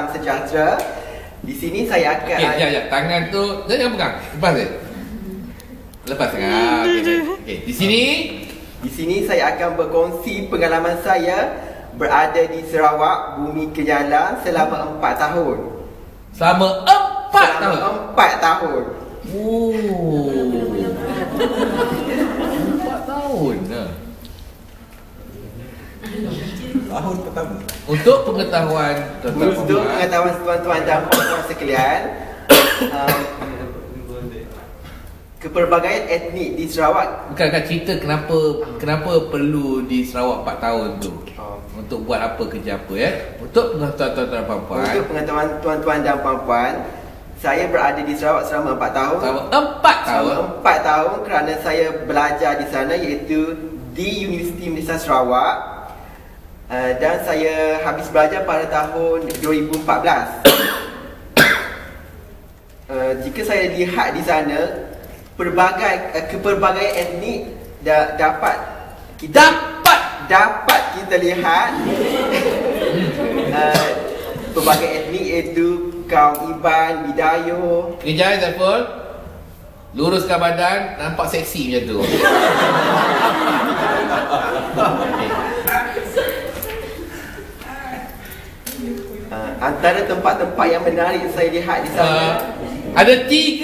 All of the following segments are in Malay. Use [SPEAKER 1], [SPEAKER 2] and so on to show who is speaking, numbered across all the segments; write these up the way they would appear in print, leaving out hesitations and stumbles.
[SPEAKER 1] salam sejahtera. Di sini saya akan
[SPEAKER 2] tangan tu jangan pegang. Lepas dia. Lepas tangan. Di sini
[SPEAKER 1] saya akan berkongsi pengalaman saya berada di Sarawak, Bumi Kenyala selama 4 tahun.
[SPEAKER 2] Selama 4 tahun.
[SPEAKER 1] 4 tahun.
[SPEAKER 2] 4 tahun.
[SPEAKER 3] Tahun pertama.
[SPEAKER 2] Untuk pengetahuan
[SPEAKER 1] tuan-tuan dan puan-puan sekalian, kepelbagaian etnik di Sarawak.
[SPEAKER 2] Bukan cerita kenapa perlu di Sarawak 4 tahun tu. Untuk buat apa, kerja apa ya? Untuk pengetahuan tuan-tuan dan puan-puan.
[SPEAKER 1] Untuk pengetahuan tuan-tuan dan puan-puan, saya berada di Sarawak selama 4 tahun.
[SPEAKER 2] Selama 4 tahun.
[SPEAKER 1] Selama 4 tahun kerana saya belajar di sana, iaitu di Universiti Malaysia Sarawak. Dan saya habis belajar pada tahun 2014. Jika saya lihat di sana, kepelbagaian etnik dapat kita lihat. Pelbagai etnik iaitu kaum Iban, Bidayo.
[SPEAKER 2] Kejap Zaiful, luruskan badan, nampak seksi macam tu.
[SPEAKER 1] Antara tempat-tempat yang menarik saya lihat di sana,
[SPEAKER 2] ada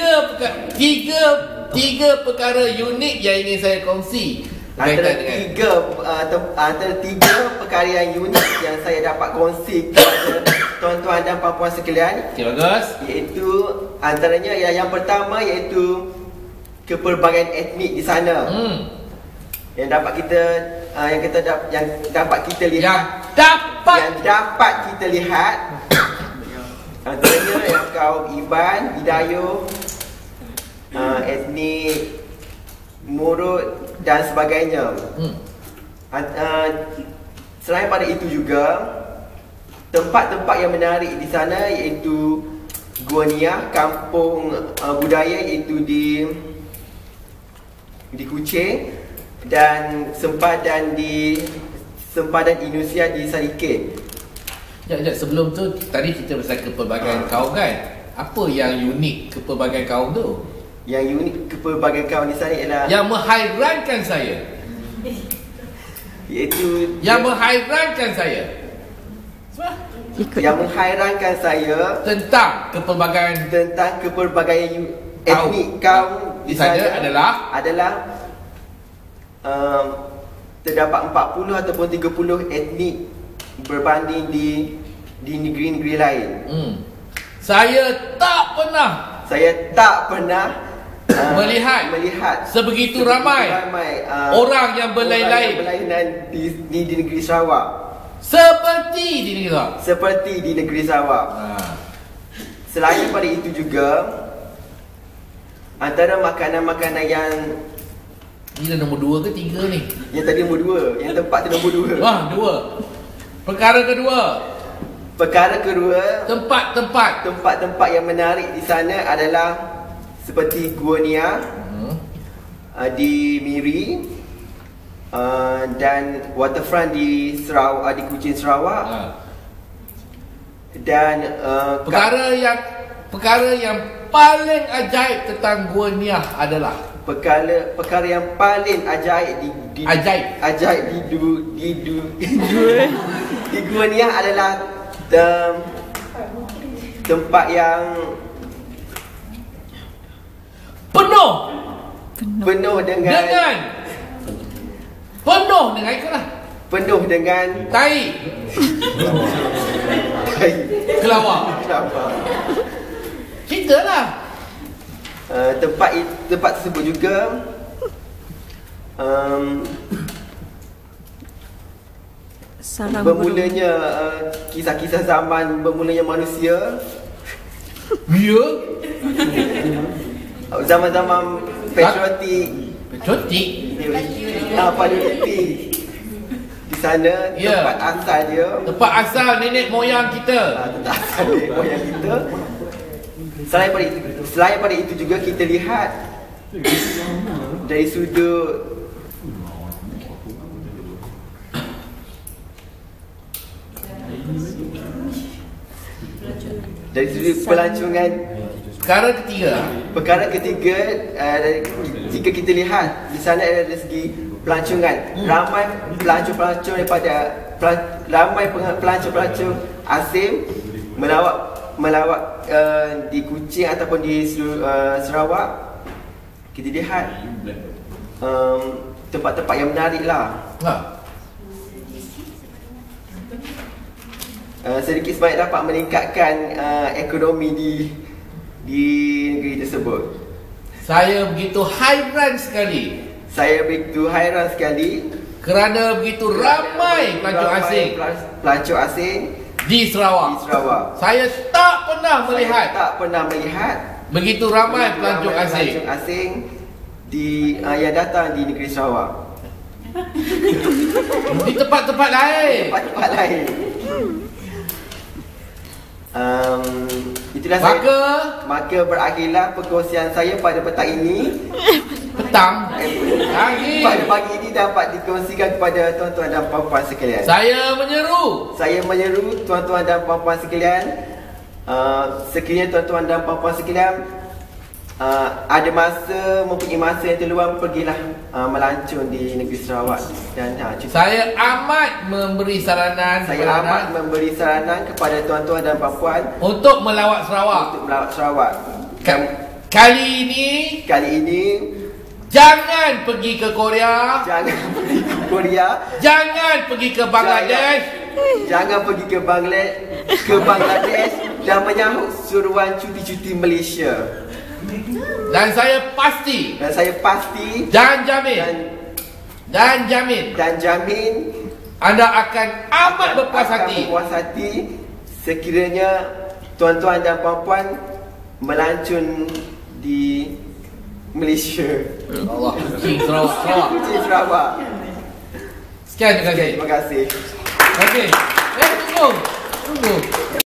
[SPEAKER 2] tiga perkara unik yang ingin saya kongsi.
[SPEAKER 1] Antara tiga perkara yang unik yang saya dapat kongsi kepada tuan-tuan dan puan-puan sekalian.
[SPEAKER 2] Okay, bagus.
[SPEAKER 1] Iaitu antaranya yang pertama iaitu kepelbagaian etnik di sana. Yang dapat kita lihat. Yang dapat kita lihat antaranya yang kaum Iban, Bidayo, etnik Murut dan sebagainya. Selain pada itu juga, tempat-tempat yang menarik di sana iaitu Gua Niah, kampung budaya iaitu di Kuching, dan sempadan Indonesia di Sarike.
[SPEAKER 2] Sebelum tu tadi kita pasal kepelbagaian kaum kan? Apa yang unik kepelbagaian kaum tu?
[SPEAKER 1] Yang unik kepelbagaian kaum di sana ialah
[SPEAKER 2] yang menghairankan saya.
[SPEAKER 1] Iaitu
[SPEAKER 2] yang menghairankan saya.
[SPEAKER 1] Yang menghairankan saya
[SPEAKER 2] tentang kepelbagaian
[SPEAKER 1] etnik kaum
[SPEAKER 2] di sana adalah
[SPEAKER 1] terdapat 40 ataupun 30 etnik berbanding di negeri-negeri lain.
[SPEAKER 2] Saya tak pernah melihat sebegitu ramai orang yang berlainan
[SPEAKER 1] di negeri Sarawak.
[SPEAKER 2] Seperti di negeri Sarawak.
[SPEAKER 1] Selain daripada itu juga, antara makanan-makanan yang
[SPEAKER 2] ni dah nombor 2 ke 3 ni?
[SPEAKER 1] Yang tadi nombor 2. Yang tempat tu nombor 2.
[SPEAKER 2] Wah, 2. Perkara kedua, tempat-tempat yang menarik di sana adalah seperti Gua Niah di Miri, dan waterfront di Sarawak, di Kuching, Sarawak. Dan perkara yang paling ajaib tentang Gua Niah adalah perkara yang paling ajaib di Gua Niah adalah tempat yang penuh dengan tai kelawar. Ceritalah.
[SPEAKER 1] Tempat tersebut juga bermulanya kisah-kisah zaman bermulanya manusia.
[SPEAKER 2] Ya.
[SPEAKER 1] Zaman-zaman Paleolitik. Di sana tempat asal nenek moyang kita. Selain pada itu juga kita lihat dari sudut Dari sudut pelancongan.
[SPEAKER 2] Perkara ketiga,
[SPEAKER 1] jika kita lihat di sana ada dari segi pelancongan, ramai pelancong-pelancong ramai pelancong-pelancong asing melawat di Kuching ataupun di Sarawak. Kita lihat tempat-tempat yang menarik lah. Sedikit sebanyak dapat meningkatkan ekonomi di negeri tersebut.
[SPEAKER 2] saya begitu hairan sekali kerana begitu ramai
[SPEAKER 1] pelancong asing
[SPEAKER 2] di Sarawak. Saya tak pernah melihat begitu ramai pelancong asing
[SPEAKER 1] yang datang di negeri Sarawak.
[SPEAKER 2] di tempat-tempat lain.
[SPEAKER 1] Itulah maka berakhirlah perkongsian saya pada petang ini. Pada pagi ini dapat dikongsikan kepada tuan-tuan dan puan-puan sekalian.
[SPEAKER 2] Saya menyeru
[SPEAKER 1] tuan-tuan dan puan-puan sekalian, sekiranya tuan-tuan dan puan-puan sekalian ada mempunyai masa yang terluang, pergilah melancong di negeri Sarawak. Dan
[SPEAKER 2] saya amat memberi saranan
[SPEAKER 1] kepada tuan-tuan dan puan-puan
[SPEAKER 2] untuk melawat Sarawak. Kali ini jangan pergi ke Korea, jangan pergi ke Bangladesh
[SPEAKER 1] dan menyahut suruhan cuti-cuti Malaysia.
[SPEAKER 2] Dan saya pasti dan jamin anda akan amat berpuas hati
[SPEAKER 1] sekiranya tuan-tuan dan puan-puan melancong di Malaysia.
[SPEAKER 2] Allah, Kuching Sarawak. Sekian, terima kasih.
[SPEAKER 1] Terima kasih.
[SPEAKER 2] Tunggu.